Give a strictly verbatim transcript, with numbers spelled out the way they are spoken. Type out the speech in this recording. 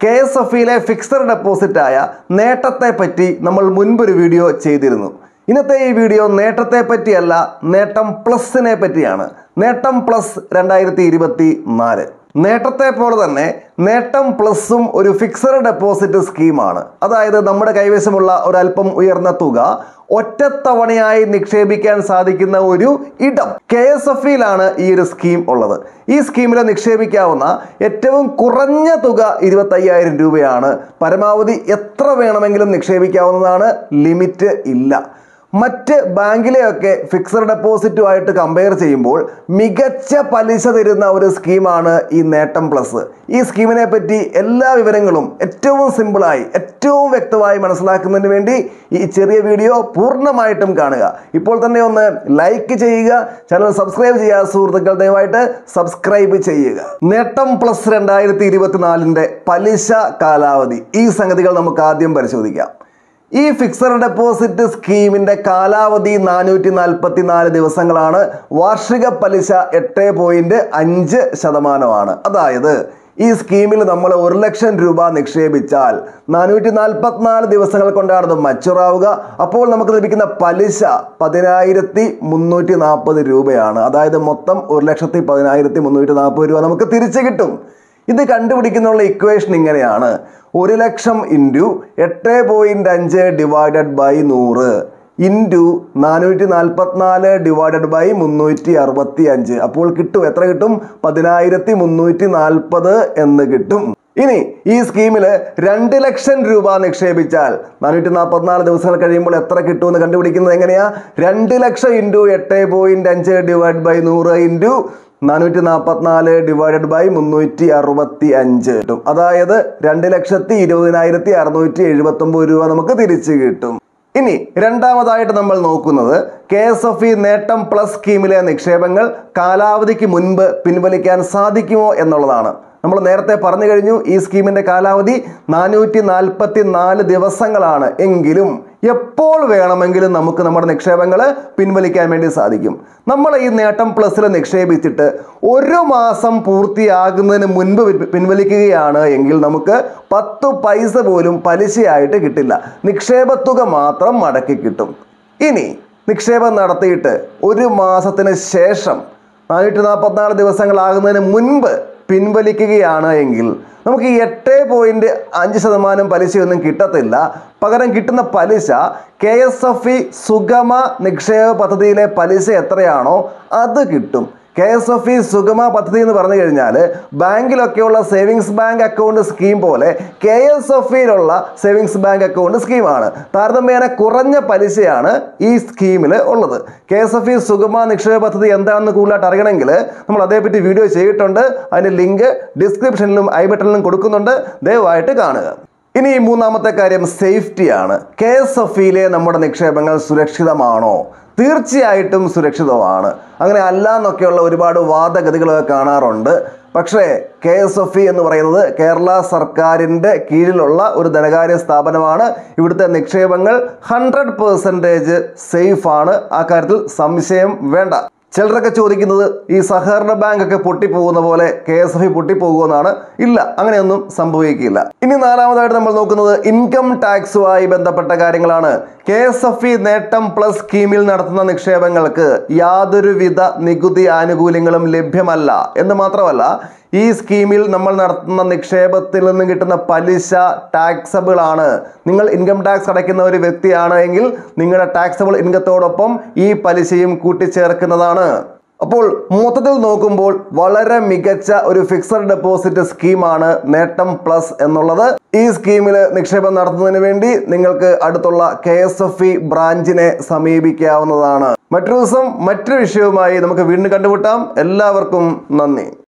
K S F ഇയിലെ fixed ഡെപ്പോസിറ്റായ നേട്ടത്തെ പറ്റി നമ്മൾ മുൻപൊരു വീഡിയോ ചെയ്തിരുന്നു. ഇന്നത്തെ ഈ വീഡിയോ നേട്ടത്തെ പറ്റിയല്ല, നേട്ടം പ്ലസിനെ പറ്റിയാണ്. നേട്ടം പ്ലസ് രണ്ടായിരത്തി ഇരുപത്തി നാല്. നേട്ടത്തെ പോലെ തന്നെ നേട്ടം പ്ലസും ഒരു ഫിക്സഡ് ഡെപ്പോസിറ്റ് സ്കീമാണ്. അതായത് നമ്മുടെ കൈവശമുള്ള ഒരല്പം ഉയർന്ന തുക ഒറ്റത്തവണയായി നിക്ഷേപിക്കാൻ സാധിക്കുന്ന ഒരു ഇടം. കെ എസ് എഫ് ഇയിലാണ് ഈ ഒരു സ്കീം ഉള്ളത്. ഈ സ്കീമിൽ നിക്ഷേപിക്കാവുന്ന ഏറ്റവും കുറഞ്ഞ തുക ഇരുപത്തി അയ്യായിരം രൂപയാണ്. പരമാവധി എത്ര വേണമെങ്കിലും നിക്ഷേപിക്കാവുന്നതാണ്, ലിമിറ്റ് ഇല്ല. മറ്റ് ബാങ്കിലെയൊക്കെ ഫിക്സഡ് ഡെപ്പോസിറ്റുമായിട്ട് കമ്പയർ ചെയ്യുമ്പോൾ മികച്ച പലിശ തരുന്ന ഒരു സ്കീമാണ് ഈ നേട്ടം പ്ലസ്. ഈ സ്കീമിനെ പറ്റി എല്ലാ വിവരങ്ങളും ഏറ്റവും സിമ്പിളായി ഏറ്റവും വ്യക്തമായി മനസ്സിലാക്കുന്നതിന് വേണ്ടി ഈ ചെറിയ വീഡിയോ പൂർണ്ണമായിട്ടും കാണുക. ഇപ്പോൾ തന്നെ ഒന്ന് ലൈക്ക് ചെയ്യുക, ചാനൽ സബ്സ്ക്രൈബ് ചെയ്യുക. സുഹൃത്തുക്കൾ ദയവായിട്ട് സബ്സ്ക്രൈബ് ചെയ്യുക. നേട്ടം പ്ലസ് രണ്ടായിരത്തി ഇരുപത്തിനാലിൻ്റെ പലിശ കാലാവധി, ഈ സംഗതികൾ നമുക്ക് ആദ്യം പരിശോധിക്കാം. ഈ ഫിക്സഡ് ഡെപ്പോസിറ്റ് സ്കീമിൻ്റെ കാലാവധി നാനൂറ്റി നാൽപ്പത്തി നാല് ദിവസങ്ങളാണ്. വാർഷിക പലിശ എട്ട് പോയിന്റ് അഞ്ച് ശതമാനമാണ്. അതായത് ഈ സ്കീമിൽ നമ്മൾ ഒരു ലക്ഷം രൂപ നിക്ഷേപിച്ചാൽ നാനൂറ്റി നാൽപ്പത്തിനാല് ദിവസങ്ങൾ കൊണ്ടാണ് അത് മച്ചുറാവുക. അപ്പോൾ നമുക്ക് ലഭിക്കുന്ന പലിശ പതിനായിരത്തി മുന്നൂറ്റി നാൽപ്പത് രൂപയാണ്. അതായത് മൊത്തം ഒരു ലക്ഷത്തി പതിനായിരത്തി മുന്നൂറ്റി നാൽപ്പത് രൂപ നമുക്ക് തിരിച്ചു കിട്ടും. ഇത് കണ്ടുപിടിക്കുന്നുള്ള ഇക്വേഷൻ ഇങ്ങനെയാണ്: ഒരു ലക്ഷം ഇൻറ്റു എട്ട് പോയിന്റ് അഞ്ച് ഡിവൈഡഡ് ബൈ നൂറ് ഇൻറ്റു നാനൂറ്റി നാൽപ്പത്തിനാല് ഡിവൈഡഡ് ബൈ മുന്നൂറ്റി അറുപത്തി അഞ്ച്. അപ്പോൾ കിട്ടും, എത്ര കിട്ടും? പതിനായിരത്തി മുന്നൂറ്റി നാൽപ്പത് എന്ന് കിട്ടും. ഇനി ഈ സ്കീമിൽ രണ്ട് ലക്ഷം രൂപ നിക്ഷേപിച്ചാൽ നാനൂറ്റി നാൽപ്പത്തിനാല് ദിവസങ്ങൾ കഴിയുമ്പോൾ എത്ര കിട്ടുമെന്ന് കണ്ടുപിടിക്കുന്നത് എങ്ങനെയാ? രണ്ട് ലക്ഷം ഇൻറ്റു എട്ട് പോയിന്റ് അഞ്ച് ഡിവൈഡ് ബൈ നൂറ് ഇൻറ്റു നാനൂറ്റി നാൽപ്പത്തിനാല് ഡിവൈഡഡ് ബൈ മുന്നൂറ്റി അറുപത്തി അഞ്ച് കിട്ടും. അതായത് രണ്ട് ലക്ഷത്തി ഇരുപതിനായിരത്തി അറുന്നൂറ്റി എഴുപത്തി ഒമ്പത് രൂപ നമുക്ക് തിരിച്ചു കിട്ടും. ഇനി രണ്ടാമതായിട്ട് നമ്മൾ നോക്കുന്നത് കെ എസ് എഫ് ഇ നേട്ടം പ്ലസ് സ്കീമിലെ നിക്ഷേപങ്ങൾ കാലാവധിക്ക് മുൻപ് പിൻവലിക്കാൻ സാധിക്കുമോ എന്നുള്ളതാണ്. നമ്മൾ നേരത്തെ പറഞ്ഞു കഴിഞ്ഞു, ഈ സ്കീമിൻ്റെ കാലാവധി നാനൂറ്റി നാൽപ്പത്തി നാല് ദിവസങ്ങളാണ്. എങ്കിലും എപ്പോൾ വേണമെങ്കിലും നമുക്ക് നമ്മുടെ നിക്ഷേപങ്ങൾ പിൻവലിക്കാൻ വേണ്ടി സാധിക്കും. നമ്മൾ ഈ നേട്ടം പ്ലസിൽ നിക്ഷേപിച്ചിട്ട് ഒരു മാസം പൂർത്തിയാകുന്നതിന് മുൻപ് പിൻവലിക്കുകയാണ് എങ്കിൽ നമുക്ക് പത്ത് പൈസ പോലും പലിശയായിട്ട് കിട്ടില്ല. നിക്ഷേപത്തുക മാത്രം മടക്കി കിട്ടും. ഇനി നിക്ഷേപം നടത്തിയിട്ട് ഒരു മാസത്തിന് ശേഷം നാനൂറ്റി നാൽപ്പത്തിനാല് ദിവസങ്ങളാകുന്നതിന് മുൻപ് പിൻവലിക്കുകയാണ് എങ്കിൽ നമുക്ക് ഈ എട്ട് പോയിന്റ് അഞ്ച് ശതമാനം പലിശയൊന്നും കിട്ടത്തില്ല. പകരം കിട്ടുന്ന പലിശ കെ എസ് എഫ് ഇ സുഗമ നിക്ഷേപ പദ്ധതിയിലെ പലിശ എത്രയാണോ അത് കിട്ടും. കെ എസ് എഫ് ഇ സുഗമ പദ്ധതി എന്ന് പറഞ്ഞു കഴിഞ്ഞാൽ ബാങ്കിലൊക്കെയുള്ള സേവിങ്സ് ബാങ്ക് അക്കൗണ്ട് സ്കീം പോലെ കെ എസ് എഫ് ഇയിലുള്ള സേവിങ്സ് ബാങ്ക് അക്കൗണ്ട് സ്കീമാണ്. താരതമ്യേന കുറഞ്ഞ പലിശയാണ് ഈ സ്കീമിൽ ഉള്ളത്. കെ എസ് എഫ് ഇ സുഗമ നിക്ഷേപ പദ്ധതി എന്താണെന്ന് കൂടുതലായിട്ട് അറിയണമെങ്കിൽ നമ്മൾ അതേപറ്റി വീഡിയോ ചെയ്തിട്ടുണ്ട്. അതിൻ്റെ ലിങ്ക് ഡിസ്ക്രിപ്ഷനിലും ഐ ബട്ടണിലും കൊടുക്കുന്നുണ്ട്, ദയവായിട്ട് കാണുക. ഇനി മൂന്നാമത്തെ കാര്യം സേഫ്റ്റിയാണ്. കെ എസ് എഫ് ഇയിലെ നമ്മുടെ നിക്ഷേപങ്ങൾ സുരക്ഷിതമാണോ? തീർച്ചയായിട്ടും സുരക്ഷിതമാണ്. അങ്ങനെ അല്ല എന്നൊക്കെയുള്ള ഒരുപാട് വാദഗതികളൊക്കെ കാണാറുണ്ട്. പക്ഷേ കെ എസ് എഫ് ഇ എന്ന് പറയുന്നത് കേരള സർക്കാരിൻ്റെ കീഴിലുള്ള ഒരു ധനകാര്യ സ്ഥാപനമാണ്. ഇവിടുത്തെ നിക്ഷേപങ്ങൾ ഹൺഡ്രഡ് പെർസെൻറ്റേജ് സേഫാണ്. ആ കാര്യത്തിൽ സംശയം വേണ്ട. ചിലരൊക്കെ ചോദിക്കുന്നത് ഈ സഹകരണ ബാങ്ക് ഒക്കെ പൊട്ടിപ്പോകുന്ന പോലെ കെ എസ് എഫ് ഇ പൊട്ടിപ്പോകുമെന്നാണ്. ഇല്ല, അങ്ങനെയൊന്നും സംഭവിക്കില്ല. ഇനി നാലാമതായിട്ട് നമ്മൾ നോക്കുന്നത് ഇൻകം ടാക്സുമായി ബന്ധപ്പെട്ട കാര്യങ്ങളാണ്. കെ എസ് എഫ് ഇ നേട്ടം പ്ലസ് സ്കീമിൽ നടത്തുന്ന നിക്ഷേപങ്ങൾക്ക് യാതൊരുവിധ നികുതി ആനുകൂല്യങ്ങളും ലഭ്യമല്ല എന്ന് മാത്രമല്ല, ഈ സ്കീമിൽ നമ്മൾ നടത്തുന്ന നിക്ഷേപത്തിൽ നിന്ന് കിട്ടുന്ന പലിശ ടാക്സബിൾ ആണ്. നിങ്ങൾ ഇൻകം ടാക്സ് അടയ്ക്കുന്ന ഒരു വ്യക്തിയാണ് എങ്കിൽ നിങ്ങളുടെ ടാക്സബിൾ ഇൻകത്തോടൊപ്പം ഈ പലിശയും കൂട്ടിച്ചേർക്കുന്നതാണ്. അപ്പോൾ മൊത്തത്തിൽ നോക്കുമ്പോൾ വളരെ മികച്ച ഒരു ഫിക്സഡ് ഡെപ്പോസിറ്റ് സ്കീമാണ് നേട്ടം പ്ലസ് എന്നുള്ളത്. ഈ സ്കീമിൽ നിക്ഷേപം നടത്തുന്നതിന് വേണ്ടി നിങ്ങൾക്ക് അടുത്തുള്ള കെ എസ് എഫ് ഇ ബ്രാഞ്ചിനെ സമീപിക്കാവുന്നതാണ്. മറ്റൊരു ദിവസം മറ്റൊരു വിഷയവുമായി നമുക്ക് വീണ്ടും കണ്ടുമുട്ടാം. എല്ലാവർക്കും നന്ദി.